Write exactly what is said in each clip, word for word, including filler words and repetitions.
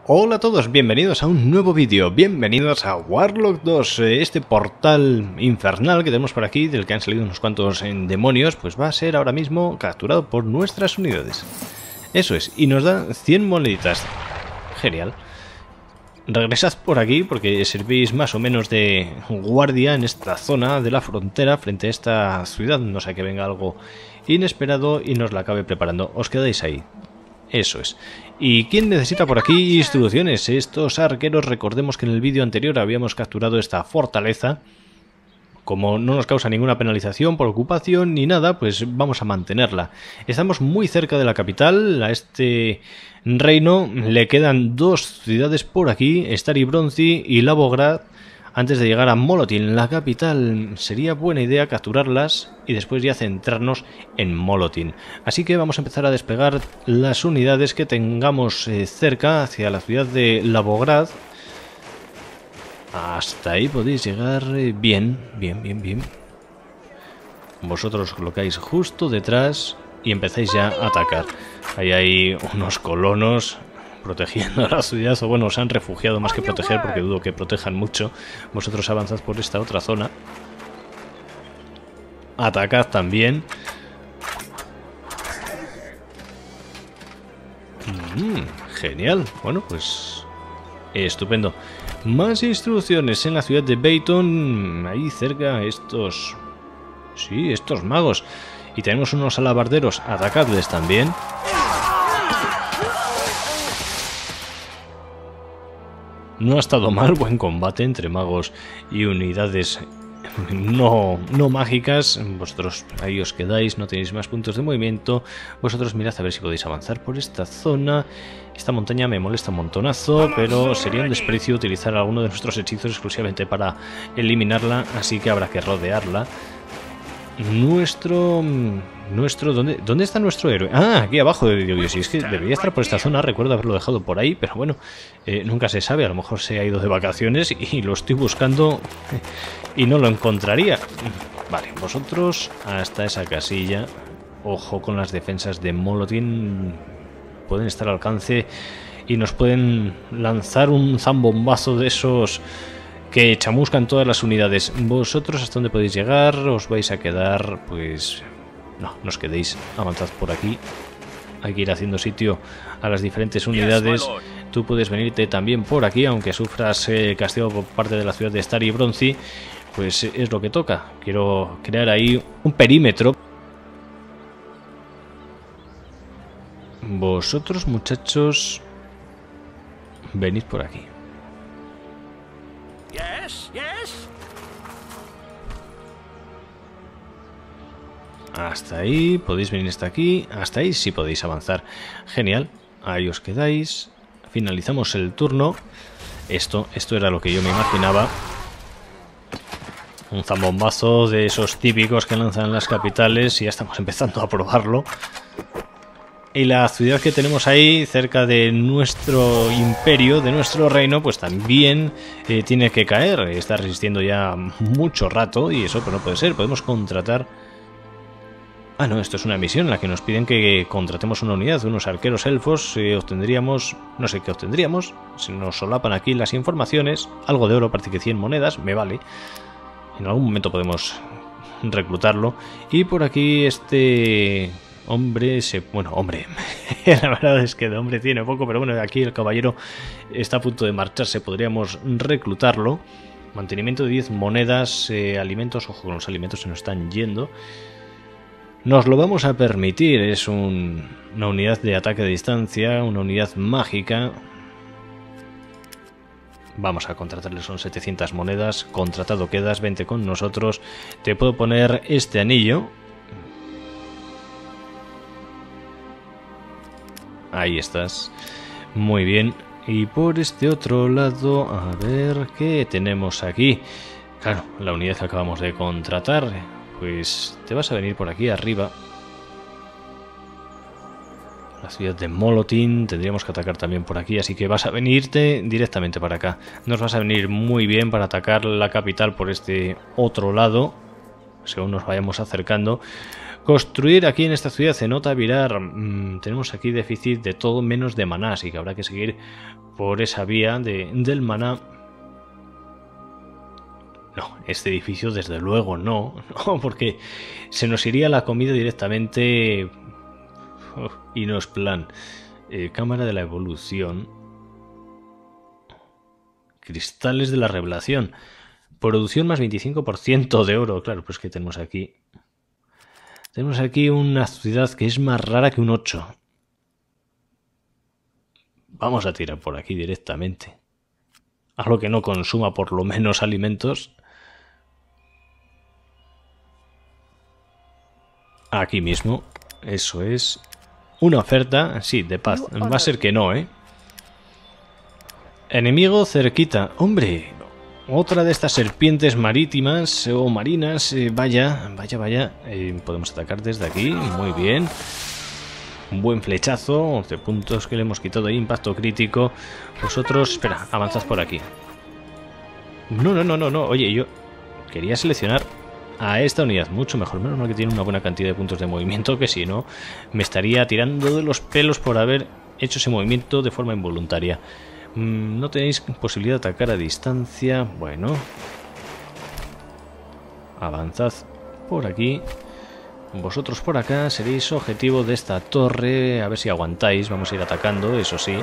Hola a todos, bienvenidos a un nuevo vídeo, bienvenidos a Warlock dos, este portal infernal que tenemos por aquí, del que han salido unos cuantos demonios, pues va a ser ahora mismo capturado por nuestras unidades. Eso es, y nos da cien moneditas. Genial. Regresad por aquí porque servís más o menos de guardia en esta zona de la frontera frente a esta ciudad, no sea que venga algo inesperado y nos la acabe preparando. Os quedáis ahí. Eso es. ¿Y quién necesita por aquí instrucciones? Estos arqueros, recordemos que en el vídeo anterior habíamos capturado esta fortaleza. Como no nos causa ninguna penalización por ocupación ni nada, pues vamos a mantenerla. Estamos muy cerca de la capital. A este reino le quedan dos ciudades por aquí, Stary Bronzy y Lavograd. Antes de llegar a Molotin, la capital, sería buena idea capturarlas y después ya centrarnos en Molotin. Así que vamos a empezar a despegar las unidades que tengamos eh, cerca hacia la ciudad de Lavograd. Hasta ahí podéis llegar eh, bien, bien, bien, bien. Vosotros colocáis justo detrás y empezáis ya a atacar. Ahí hay unos colonos protegiendo a la ciudad, o bueno, se han refugiado más que proteger, porque dudo que protejan mucho. Vosotros avanzad por esta otra zona. Atacad también. Mm, genial. Bueno, pues estupendo. Más instrucciones en la ciudad de Bayton. Ahí cerca estos... Sí, estos magos. Y tenemos unos alabarderos. Atacadles también. No ha estado mal, buen combate entre magos y unidades no, no mágicas. Vosotros ahí os quedáis, no tenéis más puntos de movimiento. Vosotros mirad a ver si podéis avanzar por esta zona. Esta montaña me molesta un montonazo, pero sería un desprecio utilizar alguno de nuestros hechizos exclusivamente para eliminarla, así que habrá que rodearla. Nuestro... Nuestro... ¿Dónde, ¿Dónde está nuestro héroe? Ah, aquí abajo. Dios, y es que debería estar por esta zona. Recuerdo haberlo dejado por ahí, pero bueno, eh, nunca se sabe. A lo mejor se ha ido de vacaciones y lo estoy buscando y no lo encontraría. Vale, vosotros hasta esa casilla. Ojo con las defensas de Molotin. Pueden estar al alcance y nos pueden lanzar un zambombazo de esos que chamuscan todas las unidades. ¿Vosotros hasta dónde podéis llegar? ¿Os vais a quedar? Pues... no, no os quedéis. Avanzad por aquí. Hay que ir haciendo sitio a las diferentes unidades. Tú puedes venirte también por aquí, aunque sufras eh, castigo por parte de la ciudad de Stary Bronzy. Pues eh, es lo que toca. Quiero crear ahí un perímetro. Vosotros, muchachos, venid por aquí. Yes, yes. Hasta ahí, podéis venir hasta aquí. Hasta ahí sí podéis avanzar. Genial, ahí os quedáis. Finalizamos el turno. Esto, esto era lo que yo me imaginaba. Un zambombazo de esos típicos que lanzan en las capitales. Y ya estamos empezando a probarlo. Y la ciudad que tenemos ahí, cerca de nuestro imperio, de nuestro reino, pues también eh, tiene que caer. Está resistiendo ya mucho rato y eso pues no puede ser. Podemos contratar... Ah, no, esto es una misión en la que nos piden que contratemos una unidad, unos arqueros elfos. Eh, obtendríamos... no sé qué obtendríamos. Se nos solapan aquí las informaciones. Algo de oro, parece que cien monedas, me vale. En algún momento podemos reclutarlo. Y por aquí este... hombre, se... bueno, hombre, la verdad es que de hombre tiene poco, pero bueno, aquí el caballero está a punto de marcharse, podríamos reclutarlo. Mantenimiento de diez monedas, eh, alimentos, ojo con los alimentos, se nos están yendo. Nos lo vamos a permitir, es un, una unidad de ataque de distancia, una unidad mágica. Vamos a contratarle, son setecientas monedas, contratado quedas, vente con nosotros. Te puedo poner este anillo. Ahí estás. Muy bien. Y por este otro lado, a ver qué tenemos aquí. Claro, la unidad que acabamos de contratar. Pues te vas a venir por aquí arriba. La ciudad de Molotin. Tendríamos que atacar también por aquí. Así que vas a venirte directamente para acá. Nos vas a venir muy bien para atacar la capital por este otro lado, según nos vayamos acercando. Construir aquí en esta ciudad se nota virar. Mm, tenemos aquí déficit de todo menos de maná, así que habrá que seguir por esa vía de, del maná. No, este edificio desde luego no, no, porque se nos iría la comida directamente oh, y no es plan. Eh, cámara de la evolución. Cristales de la revelación. Producción más veinticinco por ciento de oro. Claro, pues que tenemos aquí. Tenemos aquí una ciudad que es más rara que un ocho. Vamos a tirar por aquí directamente. Algo que no consuma por lo menos alimentos. Aquí mismo. Eso es. Una oferta. Sí, de paz. Va a ser que no, ¿eh? Enemigo cerquita. ¡Hombre! Otra de estas serpientes marítimas o marinas. Eh, vaya, vaya, vaya. Eh, podemos atacar desde aquí. Muy bien. Un buen flechazo. once puntos que le hemos quitado ahí. Impacto crítico. Vosotros... Espera, avanzad por aquí. No, no, no, no, no. Oye, yo quería seleccionar a esta unidad. Mucho mejor. Menos mal que tiene una buena cantidad de puntos de movimiento. Que si no, me estaría tirando de los pelos por haber hecho ese movimiento de forma involuntaria. No tenéis posibilidad de atacar a distancia. Bueno. Avanzad por aquí. Vosotros por acá seréis objetivo de esta torre. A ver si aguantáis. Vamos a ir atacando, eso sí.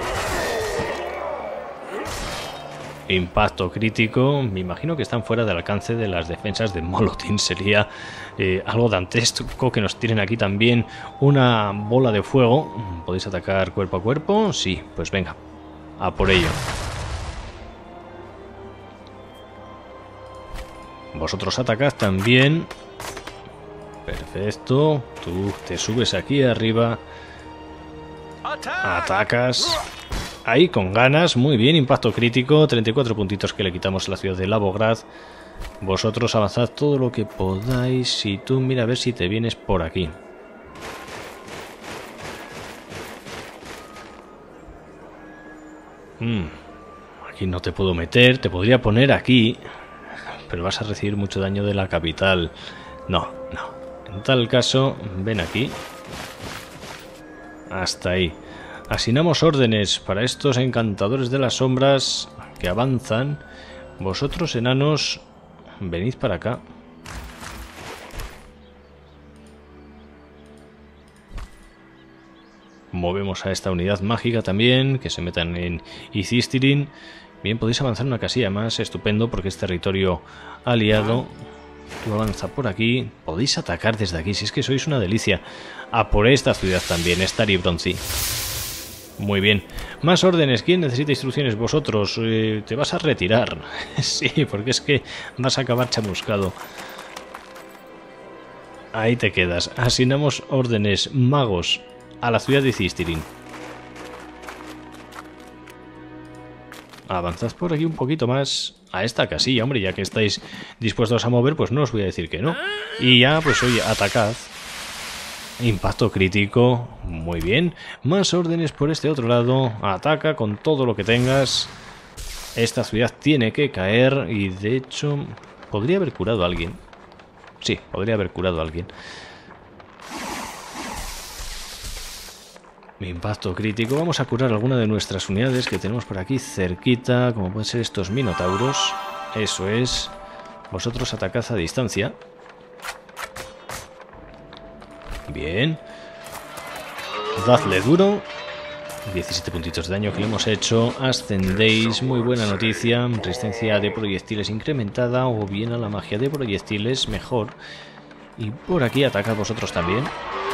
Impacto crítico. Me imagino que están fuera del alcance de las defensas de Molotín. Sería eh, algo dantesco que nos tiren aquí también una bola de fuego. ¿Podéis atacar cuerpo a cuerpo? Sí, pues venga. A por ello. Vosotros atacad también. Perfecto. Tú te subes aquí arriba. Atacas. Ahí con ganas. Muy bien. Impacto crítico. treinta y cuatro puntitos que le quitamos a la ciudad de Lavograd. Vosotros avanzad todo lo que podáis. Y tú mira a ver si te vienes por aquí. Hmm. Aquí no te puedo meter. Te podría poner aquí. Pero vas a recibir mucho daño de la capital. No, no. En tal caso, ven aquí. Hasta ahí. Asignamos órdenes para estos encantadores de las sombras que avanzan. Vosotros, enanos, venid para acá. Movemos a esta unidad mágica también, que se metan en Icistirin. Bien, podéis avanzar una casilla más, estupendo, porque es territorio aliado. Tú avanza por aquí. Podéis atacar desde aquí, si es que sois una delicia. A por esta ciudad también, Stary Bronzy. Muy bien. Más órdenes. ¿Quién necesita instrucciones? Vosotros. Eh, te vas a retirar. Sí, porque es que vas a acabar chamuscado. Ahí te quedas. Asignamos órdenes. Magos a la ciudad de Icistirin. Avanzad por aquí un poquito más a esta casilla, hombre, ya que estáis dispuestos a mover, pues no os voy a decir que no. Y ya, pues oye, atacad. Impacto crítico, muy bien. Más órdenes por este otro lado. Ataca con todo lo que tengas. Esta ciudad tiene que caer y de hecho podría haber curado a alguien. Sí, podría haber curado a alguien. Impacto crítico. Vamos a curar alguna de nuestras unidades que tenemos por aquí cerquita, como pueden ser estos minotauros. Eso es. Vosotros atacad a distancia. Bien. Dadle duro. diecisiete puntitos de daño que le hemos hecho. Ascendéis. Muy buena noticia. Resistencia de proyectiles incrementada. O bien a la magia de proyectiles. Mejor. Y por aquí atacad vosotros también.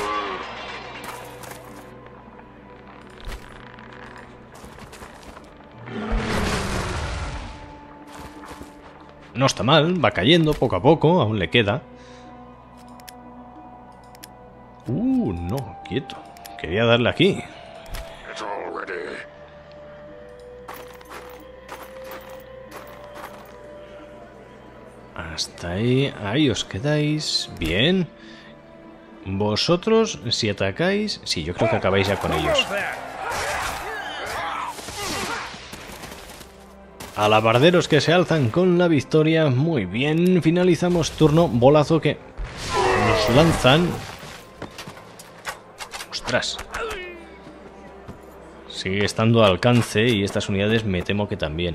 No está mal, va cayendo poco a poco, aún le queda. Uh, no, quieto. Quería darle aquí. Hasta ahí, ahí os quedáis. Bien. Vosotros, si atacáis... Sí, yo creo que acabáis ya con ellos. Alabarderos que se alzan con la victoria. Muy bien, finalizamos turno. Bolazo que nos lanzan. Ostras. Sigue estando al alcance y estas unidades me temo que también.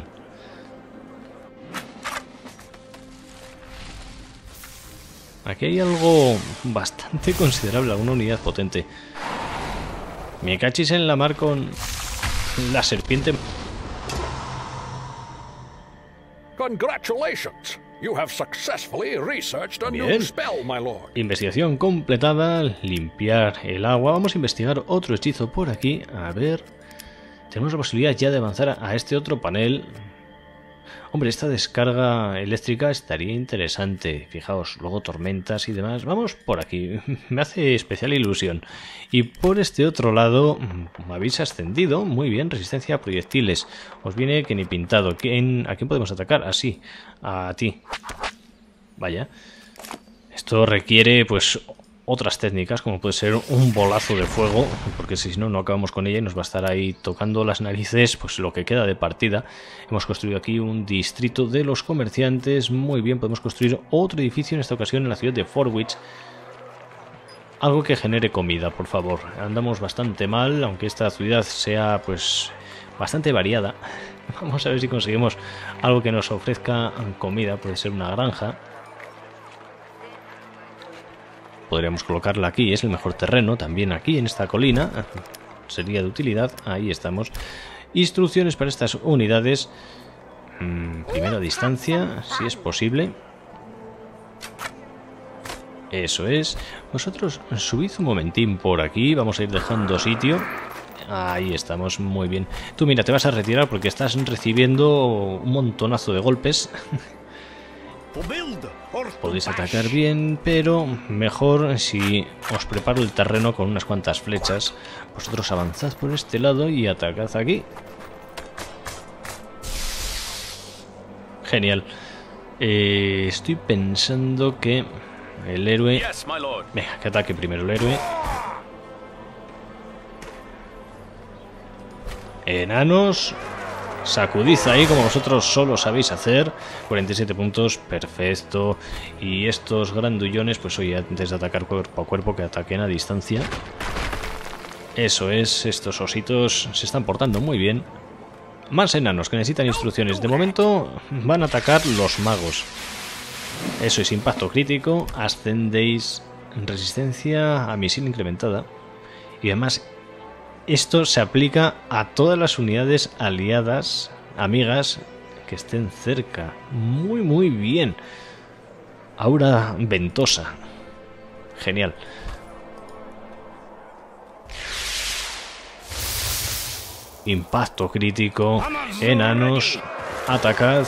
Aquí hay algo bastante considerable, alguna unidad potente. Me cachis en la mar con la serpiente. Congratulations. You have successfully researched a Bien. new spell, my lord. Investigación completada. Limpiar el agua. Vamos a investigar otro hechizo por aquí. A ver. Tenemos la posibilidad ya de avanzar a este otro panel. Hombre, esta descarga eléctrica estaría interesante. Fijaos, luego tormentas y demás. Vamos por aquí. Me hace especial ilusión. Y por este otro lado, me habéis ascendido. Muy bien, resistencia a proyectiles. Os viene que ni pintado. ¿Quién, ¿A quién podemos atacar? Así, a ti. Vaya. Esto requiere, pues, otras técnicas, como puede ser un bolazo de fuego, porque si no, no acabamos con ella y nos va a estar ahí tocando las narices, pues lo que queda de partida. Hemos construido aquí un distrito de los comerciantes. Muy bien, podemos construir otro edificio, en esta ocasión en la ciudad de Forwich. Algo que genere comida, por favor. Andamos bastante mal, aunque esta ciudad sea, pues, bastante variada. Vamos a ver si conseguimos algo que nos ofrezca comida. Puede ser una granja. Podríamos colocarla aquí, es el mejor terreno, también aquí en esta colina, sería de utilidad. Ahí estamos. Instrucciones para estas unidades. Hmm, primero a distancia, si es posible. Eso es. Vosotros subid un momentín por aquí, vamos a ir dejando sitio. Ahí estamos, muy bien. Tú mira, te vas a retirar porque estás recibiendo un montonazo de golpes. Podéis atacar bien, pero mejor si os preparo el terreno con unas cuantas flechas. Vosotros avanzad por este lado y atacad aquí. Genial. Eh, estoy pensando que el héroe... Venga, que ataque primero el héroe. Enanos... Sacudid ahí como vosotros solo sabéis hacer. cuarenta y siete puntos, perfecto. Y estos grandullones, pues oye, antes de atacar cuerpo a cuerpo, que ataquen a distancia. Eso es, estos ositos se están portando muy bien. Más enanos que necesitan instrucciones. De momento van a atacar los magos. Eso es, impacto crítico. Ascendéis, resistencia a misil incrementada. Y además... esto se aplica a todas las unidades aliadas, amigas, que estén cerca. Muy, muy bien. Aura ventosa. Genial. Impacto crítico. Enanos. Atacad.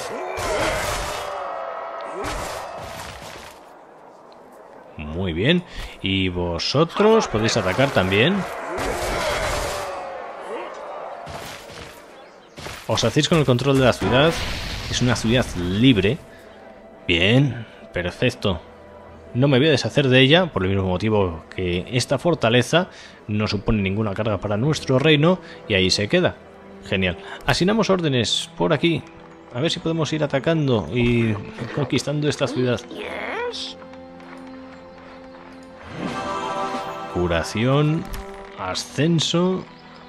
Muy bien. Y vosotros podéis atacar también. Os hacéis con el control de la ciudad. Es una ciudad libre. Bien, perfecto. No me voy a deshacer de ella, por el mismo motivo que esta fortaleza no supone ninguna carga para nuestro reino, y ahí se queda. Genial. Asignamos órdenes por aquí. A ver si podemos ir atacando y conquistando esta ciudad. Curación. Ascenso.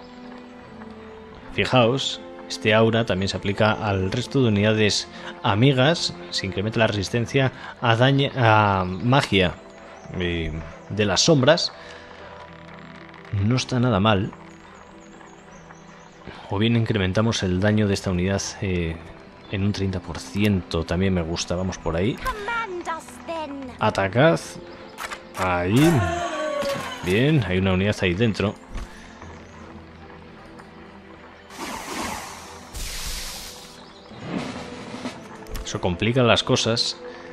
Fijaos. Este aura también se aplica al resto de unidades amigas. Se incrementa la resistencia a, daño, a magia eh, de las sombras. No está nada mal. O bien incrementamos el daño de esta unidad eh, en un treinta por ciento. También me gusta. Vamos por ahí. Atacad. Ahí. Bien, hay una unidad ahí dentro. Eso complica las cosas.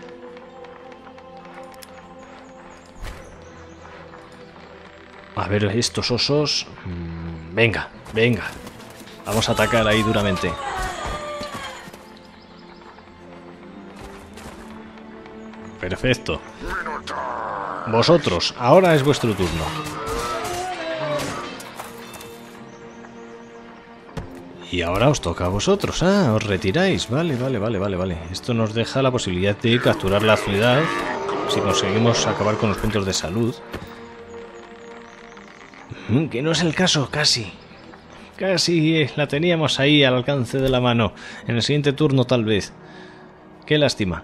A ver, estos osos... Venga, venga. Vamos a atacar ahí duramente. Perfecto. Vosotros, ahora es vuestro turno. Y ahora os toca a vosotros. Ah, os retiráis. Vale, vale, vale, vale, vale. Esto nos deja la posibilidad de capturar la ciudad si conseguimos acabar con los puntos de salud. Que no es el caso, casi. Casi la teníamos ahí al alcance de la mano. En el siguiente turno tal vez. Qué lástima.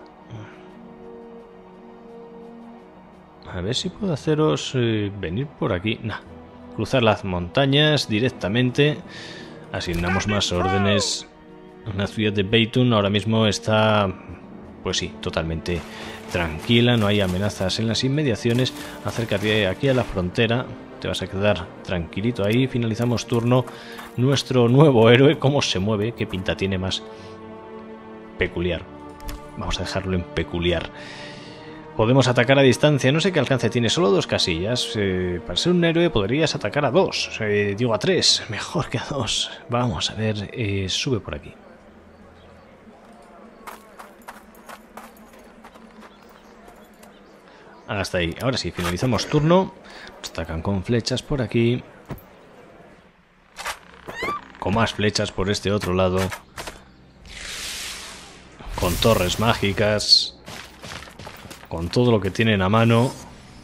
A ver si puedo haceros eh, venir por aquí. Nah. Cruzar las montañas directamente. Asignamos más órdenes. La ciudad de Beitung ahora mismo está, pues sí, totalmente tranquila. No hay amenazas en las inmediaciones. Acércate aquí a la frontera. Te vas a quedar tranquilito ahí. Finalizamos turno. Nuestro nuevo héroe, cómo se mueve, qué pinta tiene más peculiar. Vamos a dejarlo en peculiar. Podemos atacar a distancia. No sé qué alcance tiene, solo dos casillas. Eh, para ser un héroe podrías atacar a dos. Eh, digo a tres, mejor que a dos. Vamos a ver, eh, sube por aquí. Hasta ahí. Ahora sí, finalizamos turno. Nos atacan con flechas por aquí. Con más flechas por este otro lado. Con torres mágicas. Con todo lo que tienen a mano.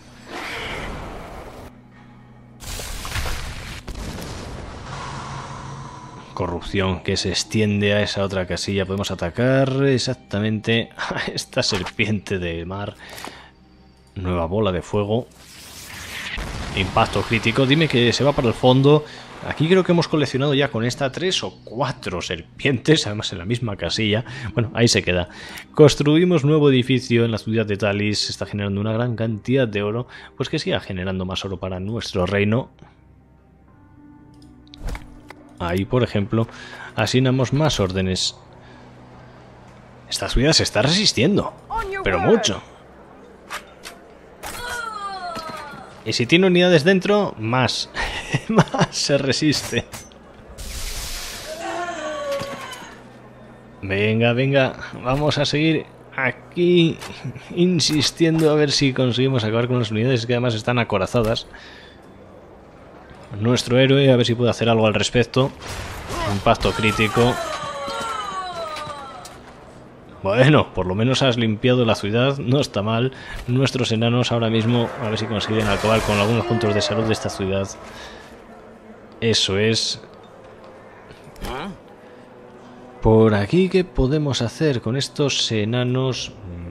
Corrupción que se extiende a esa otra casilla. Podemos atacar exactamente a esta serpiente de mar. Nueva bola de fuego. Impacto crítico. Dime que se va para el fondo. Aquí creo que hemos coleccionado ya con esta tres o cuatro serpientes, además en la misma casilla. Bueno, ahí se queda. Construimos nuevo edificio en la ciudad de Talis. Se está generando una gran cantidad de oro. Pues que siga generando más oro para nuestro reino. Ahí, por ejemplo, asignamos más órdenes. Esta ciudad se está resistiendo, pero mucho. Y si tiene unidades dentro, más. Más se resiste. Venga, venga. Vamos a seguir aquí insistiendo a ver si conseguimos acabar con las unidades que además están acorazadas. Nuestro héroe, a ver si puede hacer algo al respecto. Impacto crítico. Bueno, por lo menos has limpiado la ciudad, no está mal. Nuestros enanos ahora mismo, a ver si consiguen acabar con algunos puntos de salud de esta ciudad. Eso es. Por aquí, ¿qué podemos hacer con estos enanos?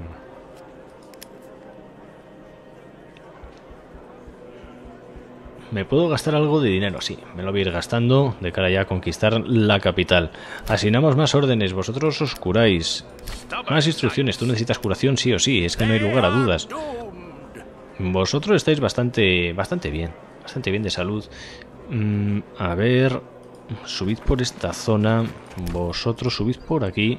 Me puedo gastar algo de dinero, sí, me lo voy a ir gastando de cara ya a conquistar la capital. Asignamos más órdenes, vosotros os curáis. Más instrucciones, tú necesitas curación sí o sí, es que no hay lugar a dudas. Vosotros estáis bastante, bastante bien, bastante bien de salud. Mm, a ver, subid por esta zona, vosotros subid por aquí.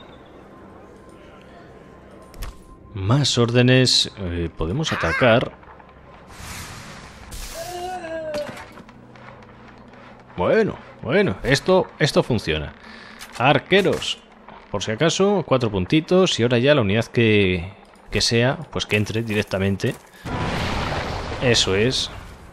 Más órdenes, eh, podemos atacar. Bueno, bueno, esto, esto funciona. Arqueros, por si acaso, cuatro puntitos y ahora ya la unidad que, que sea, pues que entre directamente. Eso es.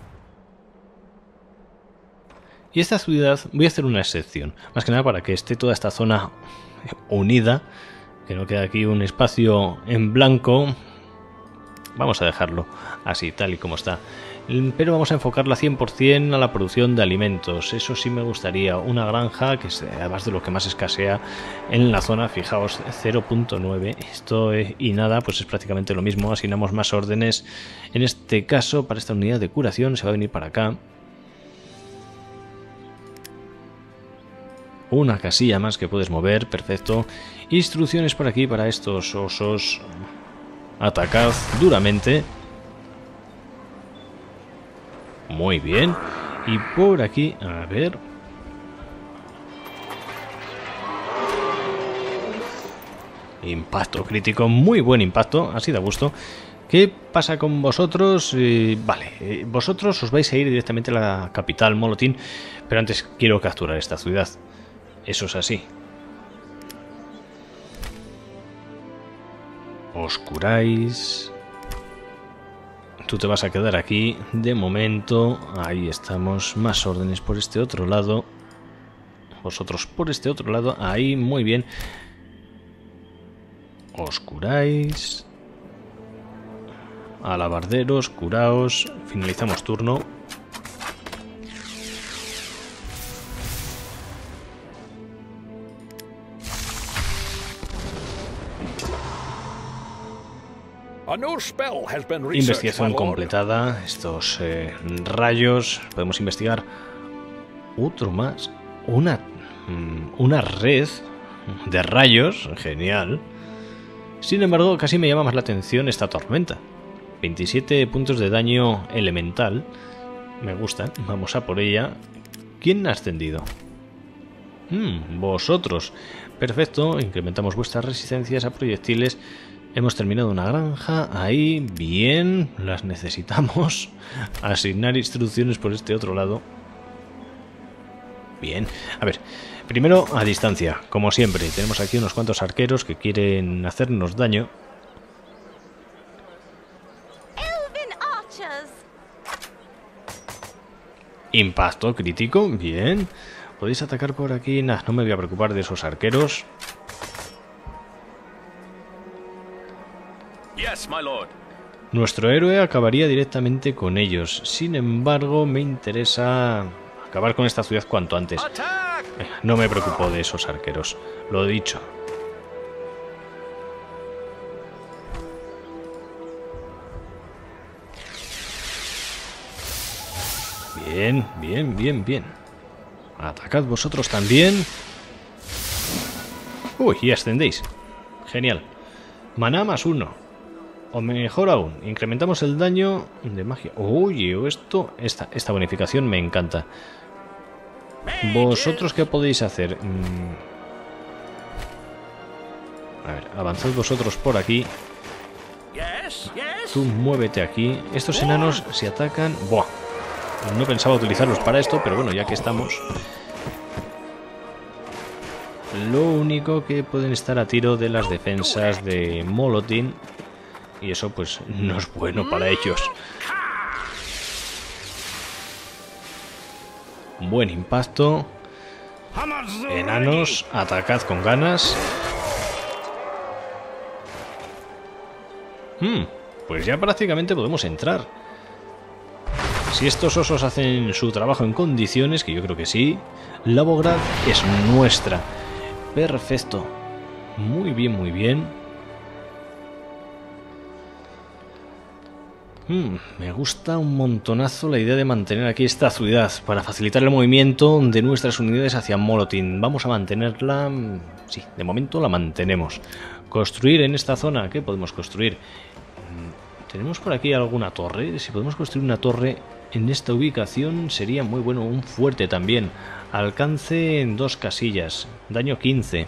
Y esta ciudad, voy a hacer una excepción, más que nada para que esté toda esta zona unida, que no quede aquí un espacio en blanco. Vamos a dejarlo así, tal y como está. Pero vamos a enfocarla cien por cien a la producción de alimentos. Eso sí me gustaría. Una granja, que es además de lo que más escasea en la zona. Fijaos, cero punto nueve. Esto es, y nada, pues es prácticamente lo mismo. Asignamos más órdenes. En este caso, para esta unidad de curación, se va a venir para acá. Una casilla más que puedes mover, perfecto. Instrucciones por aquí para estos osos. Atacad duramente. Muy bien. Y por aquí, a ver. Impacto crítico, muy buen impacto, así da gusto. ¿Qué pasa con vosotros? Eh, vale, eh, vosotros os vais a ir directamente a la capital, Molotín, pero antes quiero capturar esta ciudad. Eso es así. Os curáis. Tú te vas a quedar aquí de momento. Ahí estamos. Más órdenes por este otro lado. Vosotros por este otro lado. Ahí, muy bien. Os curáis. Alabarderos, curaos. Finalizamos turno. A new spell has been researched, my Investigación lord. completada. Estos eh, rayos. Podemos investigar otro más. Una, mm, una red de rayos. Genial. Sin embargo, casi me llama más la atención esta tormenta. veintisiete puntos de daño elemental. Me gusta. Vamos a por ella. ¿Quién ha ascendido? Hmm, vosotros. Perfecto. Incrementamos vuestras resistencias a proyectiles. Hemos terminado una granja. Ahí. Bien. Las necesitamos. Asignar instrucciones por este otro lado. Bien. A ver. Primero a distancia. Como siempre. Tenemos aquí unos cuantos arqueros que quieren hacernos daño. Impacto crítico. Bien. Podéis atacar por aquí. Nah, no me voy a preocupar de esos arqueros. Yes, my lord. Nuestro héroe acabaría directamente con ellos. Sin embargo, me interesa acabar con esta ciudad cuanto antes. Attack! No me preocupo de esos arqueros. Lo dicho. Bien, bien, bien, bien. Atacad vosotros también. Uy, y ascendéis. Genial. Maná más uno. O mejor aún, incrementamos el daño de magia. Uy, esto, esta, esta bonificación me encanta. ¿Vosotros qué podéis hacer? Mm. A ver, avanzad vosotros por aquí. Yes, yes. Tú muévete aquí. Estos enanos se atacan... Buah. No pensaba utilizarlos para esto, pero bueno, ya que estamos... Lo único que pueden estar a tiro de las defensas de Molotin. Y eso pues no es bueno para ellos. Buen impacto. Enanos, atacad con ganas. Hmm, pues ya prácticamente podemos entrar. Si estos osos hacen su trabajo en condiciones, que yo creo que sí, Lavograd es nuestra. Perfecto. Muy bien, muy bien. Hmm, me gusta un montonazo la idea de mantener aquí esta ciudad para facilitar el movimiento de nuestras unidades hacia Molotin. Vamos a mantenerla... Sí, de momento la mantenemos. Construir en esta zona. ¿Qué podemos construir? ¿Tenemos por aquí alguna torre? Si podemos construir una torre en esta ubicación sería muy bueno. Un fuerte también. Alcance en dos casillas. Daño quince.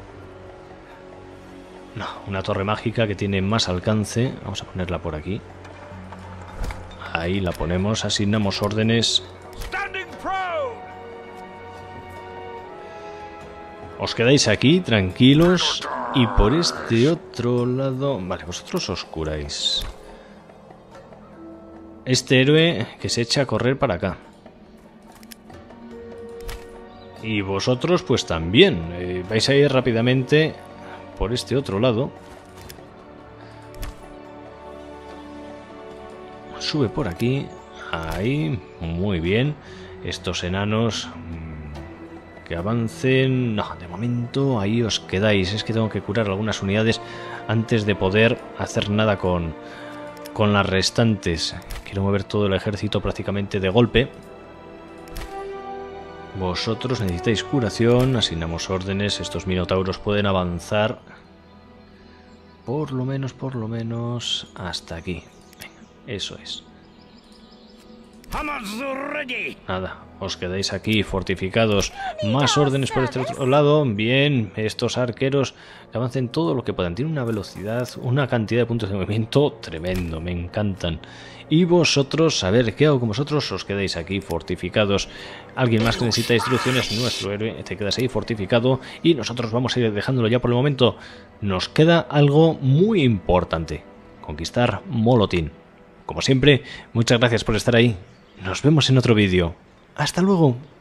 No, una torre mágica que tiene más alcance. Vamos a ponerla por aquí. Ahí la ponemos. Asignamos órdenes. Standing proud. Os quedáis aquí, tranquilos. Y por este otro lado... Vale, vosotros os curáis. Este héroe que se echa a correr para acá. Y vosotros pues también. Eh, vais a ir rápidamente por este otro lado. Sube por aquí. Ahí, muy bien. Estos enanos... Que avancen... No, de momento ahí os quedáis. Es que tengo que curar algunas unidades antes de poder hacer nada con, con las restantes. Quiero mover todo el ejército prácticamente de golpe. Vosotros necesitáis curación. Asignamos órdenes. Estos minotauros pueden avanzar. Por lo menos, por lo menos... Hasta aquí. Venga, eso es. Nada, os quedáis aquí fortificados. Más órdenes por este otro lado. Bien, estos arqueros que avancen todo lo que puedan. Tienen una velocidad, una cantidad de puntos de movimiento tremendo, me encantan. Y vosotros, a ver, ¿qué hago con vosotros? Os quedáis aquí fortificados. Alguien más que necesita instrucciones, nuestro héroe, te quedas ahí fortificado. Y nosotros vamos a ir dejándolo ya por el momento. Nos queda algo muy importante: conquistar Molotin. Como siempre, muchas gracias por estar ahí. Nos vemos en otro vídeo. ¡Hasta luego!